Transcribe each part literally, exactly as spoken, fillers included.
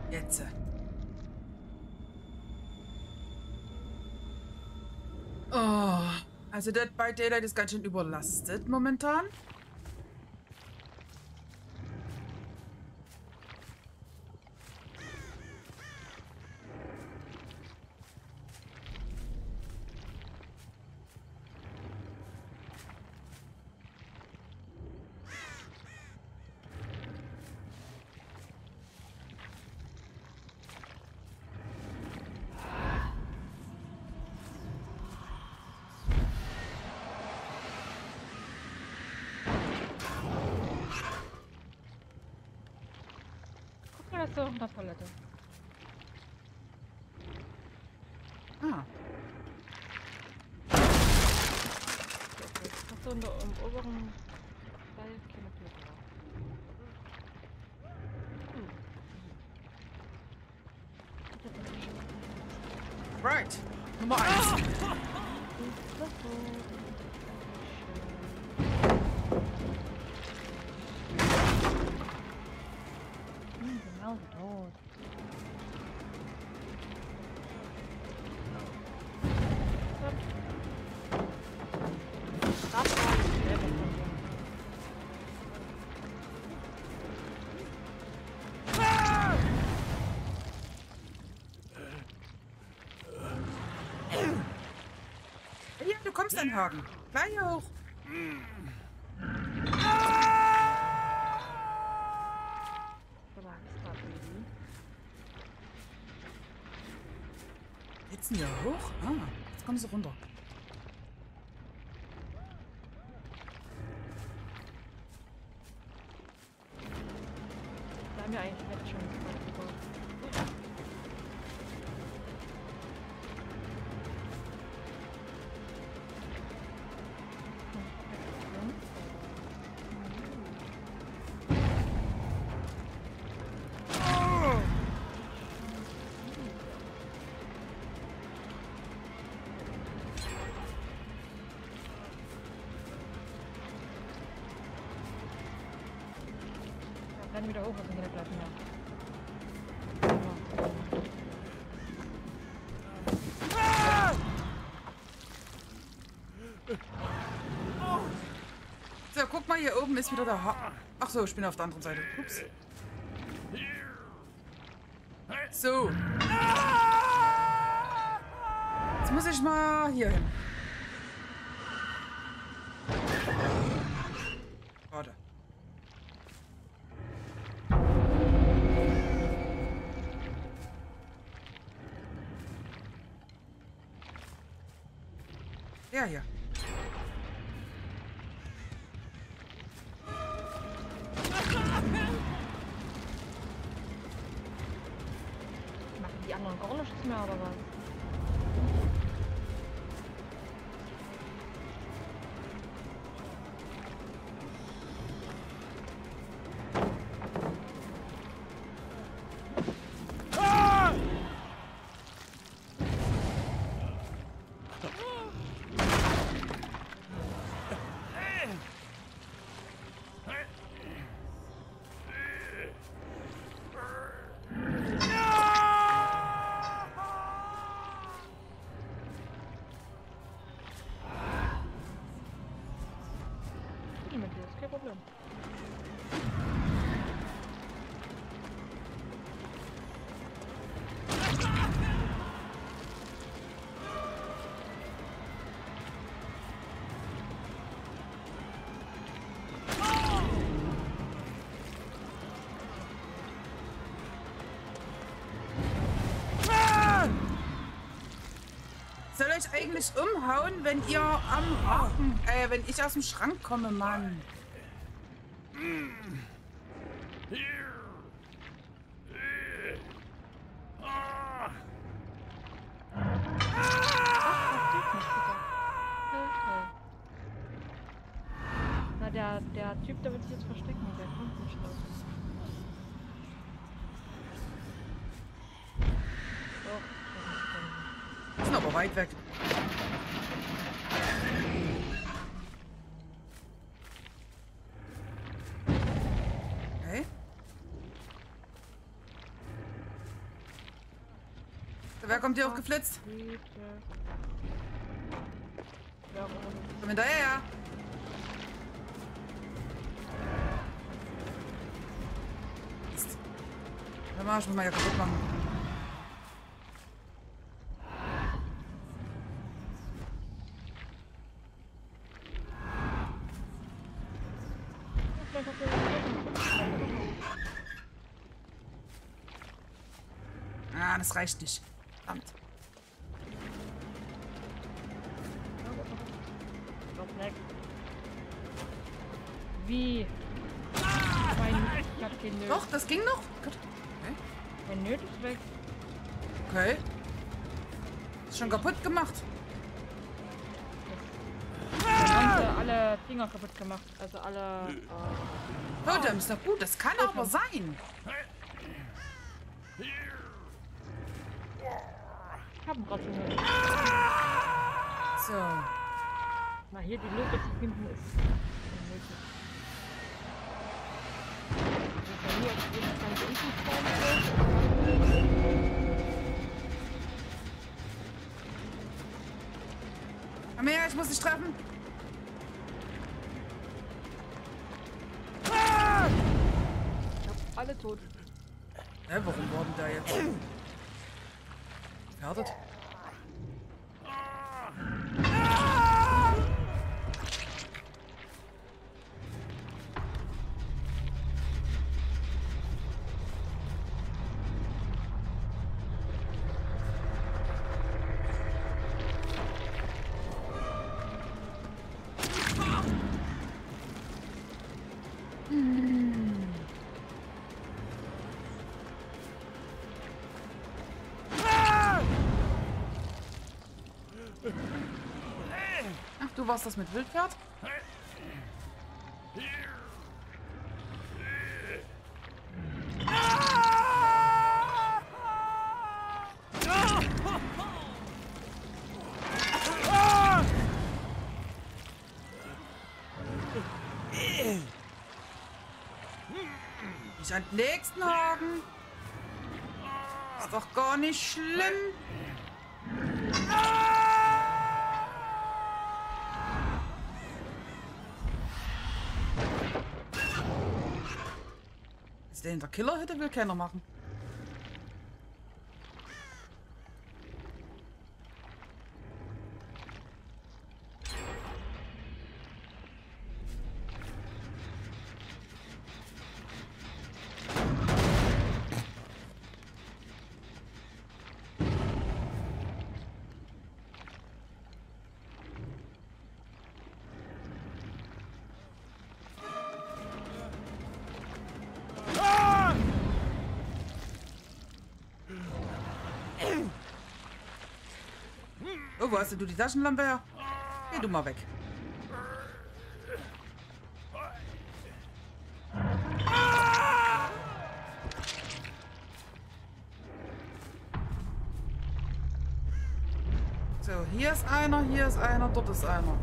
Jetzt. Oh, also das bei Daylight ist ganz schön überlastet momentan. Da ist doch eine Toilette. Ah. Hast du in der im oberen Teil keine Toilette? Right. Nummer eins. Hm, genau tot. Das war die selber von dir. Ja, du kommst dann, Hagen. Gleich hoch. Jetzt hier hoch? Ah, jetzt kommen sie runter. Da haben wir eigentlich jetzt schon weit gebaut. Dann wieder hoch, also wieder bleiben wir. So, guck mal, hier oben ist wieder der Ha... Ach so, ich bin auf der anderen Seite. Ups. So. Jetzt muss ich mal hier hin. Warte. Ja, hier. Machen die anderen gar nichts mehr, oder was? Mit dir ist kein Problem. Soll ich eigentlich umhauen, wenn ihr am Haken, äh, wenn ich aus dem Schrank komme, Mann? Na, der, der Typ, der wird sich jetzt verstecken, der kommt nicht raus. Doch, Die sind aber weit weg. Okay. Wer kommt hier hochgeflitzt? Bitte. Warum? Komm hinterher. Mist. Warte mal, ich muss mal hier kaputt machen. Ah, das reicht nicht. Verdammt. Wie? Mein, ich hab den Nöt. Doch, das ging noch. Gut. Okay. Mein Nöt ist weg. Okay. Ist schon kaputt gemacht. Dann haben sie alle Dinger kaputt gemacht. Also alle. Äh, Totems, na gut, das kann aber sein. ich hab einen Ratschen. So. Na, hier die Lupe zu finden ist unmöglich. Also hier ist jetzt ganz unten vorne. Komm her, ich muss dich treffen. Ich hab alle tot. Hä, warum wurden da jetzt? Gefährdet? Ach, du warst das mit Wildpferd? Ich an den nächsten Haken. Ist doch gar nicht schlimm. Ist der hinter Killer hätte, will keiner machen. Oh, wo hast denn du die Taschenlampe her? Geh du mal weg. So, hier ist einer, hier ist einer, dort ist einer.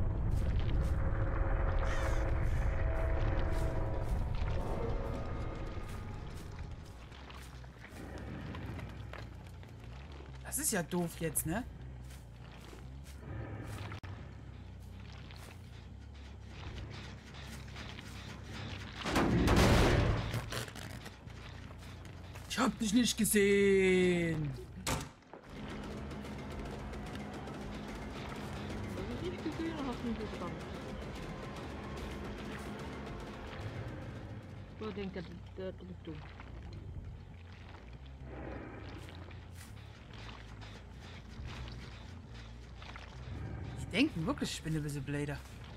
Das ist ja doof jetzt, ne? Ich hab dich nicht gesehen. Wenn du dich gesehen hast, hast du mich gefangen. So denkt der, der, du bist dumm. Die denken wirklich, ich bin ein bisschen bläder.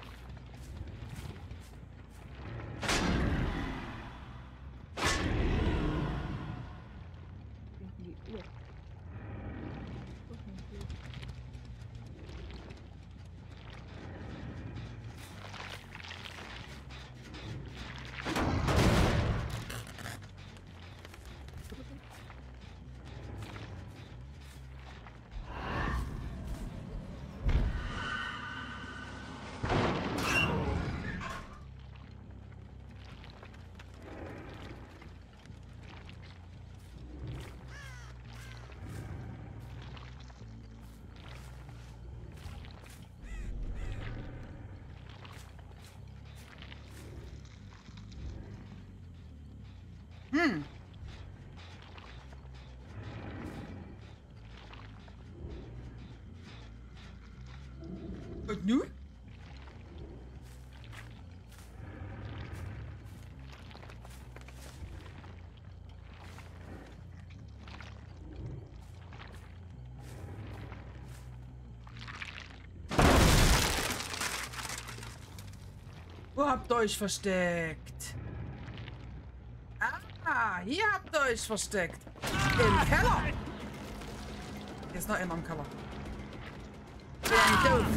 Die Uhr. Hm. Und nun? Wo habt ihr euch versteckt? Ah, hier habt ihr euch versteckt. Im Keller. Hier ist noch einer im Keller. Ja, nicht doof.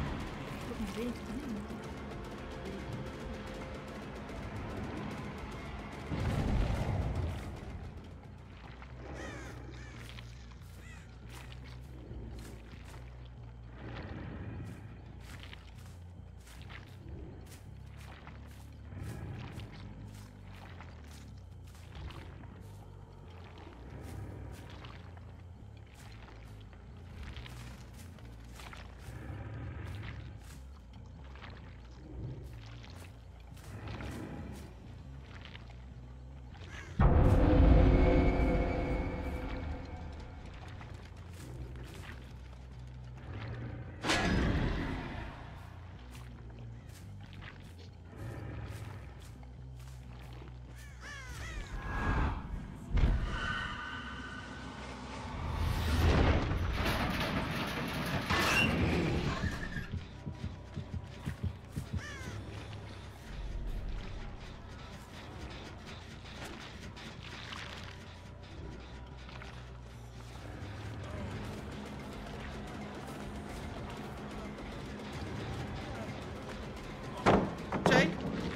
Jay?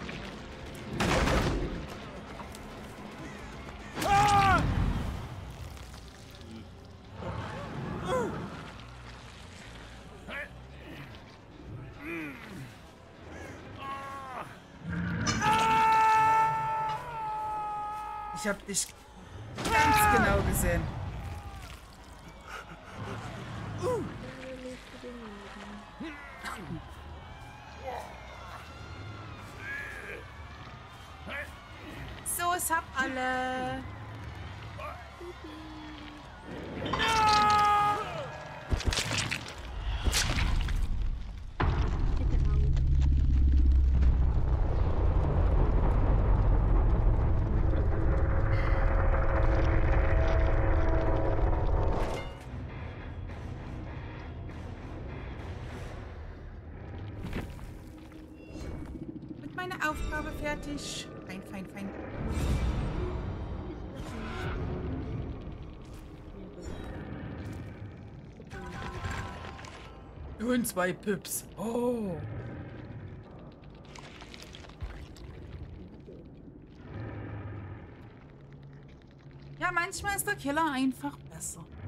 Ich hab dich ganz genau gesehen. So, es habt alle. Mit meiner Aufgabe fertig. Fein, fein, fein. Und zwei Pips. Oh. Ja, manchmal ist der Killer einfach besser.